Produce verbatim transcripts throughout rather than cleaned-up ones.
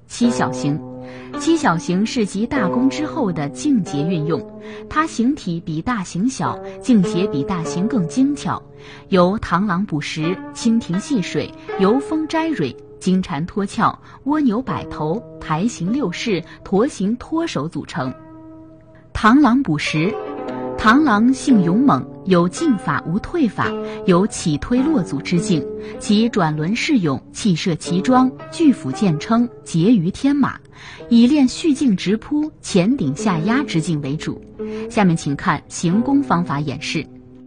七小行。七小行是集大功之后的境节运用，它形体比大行小，境节比大行更精巧，由螳螂捕食、蜻蜓戏水、游风摘蕊、金蝉脱壳、蜗牛摆头、台行六式、驼行脱手组成。螳螂捕食，螳螂性勇猛，有进法无退法，有起推落阻之境，其转轮势勇，气射齐装，巨斧剑称，结于天马，以练蓄劲直扑、前顶下压之境为主。下面请看行功方法演示。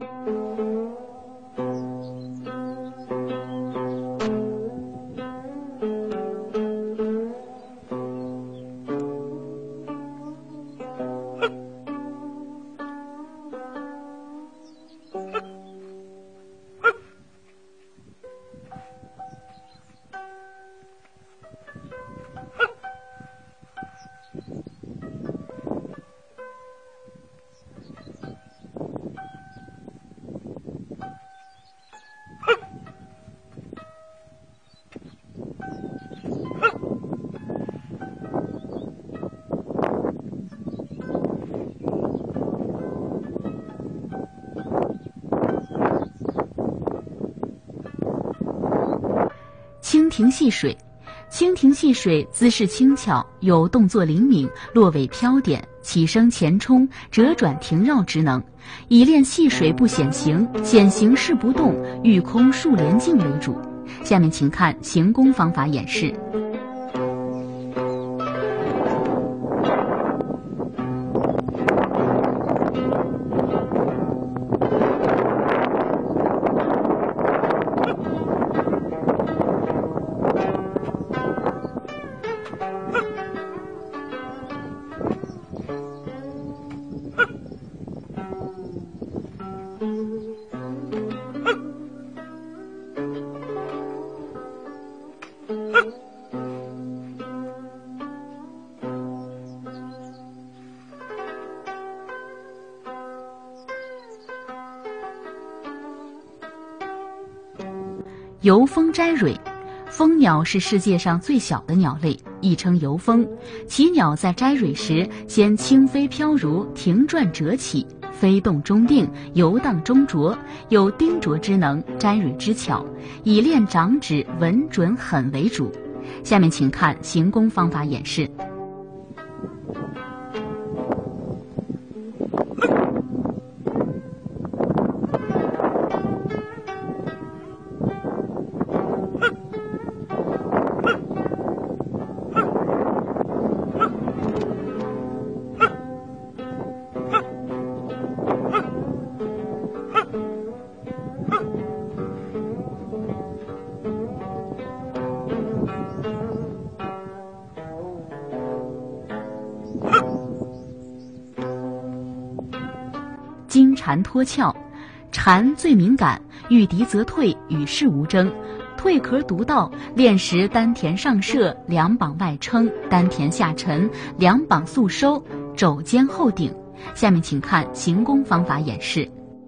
蜻蜓戏水，蜻蜓戏水姿势轻巧，有动作灵敏、落尾飘点、起身前冲、折转停绕之能，以练戏水不显形、显形势不动、御空数连境为主。下面请看行功方法演示。游蜂摘蕊，蜂鸟是世界上最小的鸟类，亦称游蜂。其鸟在摘蕊时，先轻飞飘如，停转折起，飞动中定，游荡中着，有盯着之能，摘蕊之巧，以练掌指稳准狠为主。下面请看行功方法演示。金蝉脱壳，蝉最敏感，遇敌则退，与世无争。蜕壳独到，练时丹田上射，两膀外撑，丹田下沉，两膀速收，肘肩后顶。下面请看行功方法演示。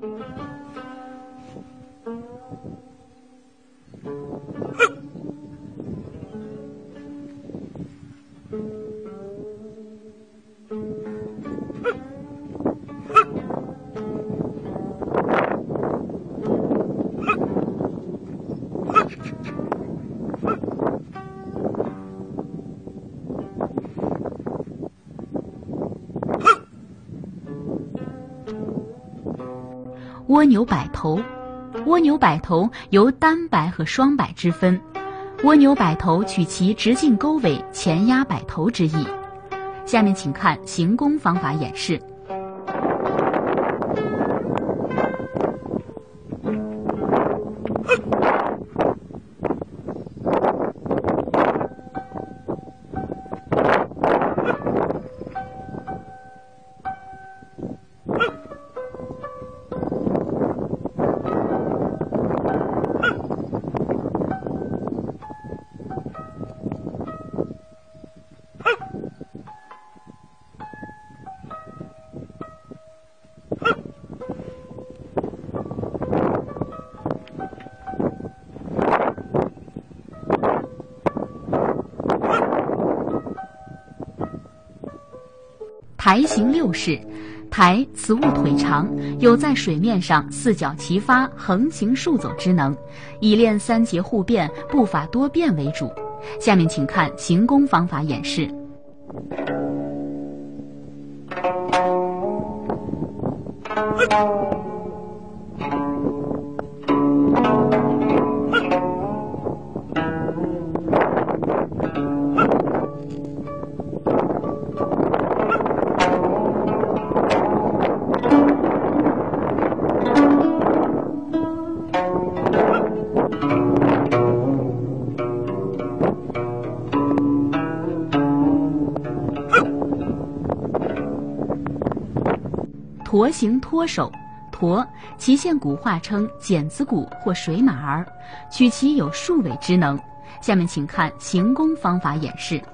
蜗牛摆头，蜗牛摆头由单摆和双摆之分。蜗牛摆头取其直径钩尾，前压摆头之意。下面请看行功方法演示。 台行六式。台，此物腿长，有在水面上四脚齐发、横行竖走之能，以练三节互变、步法多变为主。下面请看行功方法演示。驼形脱手，驼，其现古话称剪子骨或水马儿，取其有数尾之能。下面请看行功方法演示。